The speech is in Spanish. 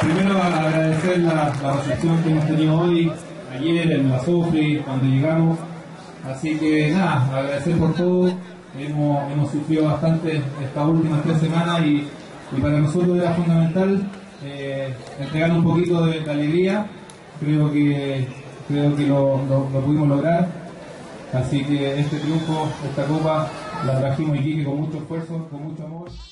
primero agradecer la recepción que hemos tenido hoy, ayer en la Sofri, cuando llegamos. Así que nada, agradecer por todo. Hemos sufrido bastante estas últimas 3 semanas y para nosotros era fundamental entregar un poquito de alegría. Creo que lo pudimos lograr. Así que este triunfo, esta copa, la trajimos a Iquique con mucho esfuerzo, con mucho amor.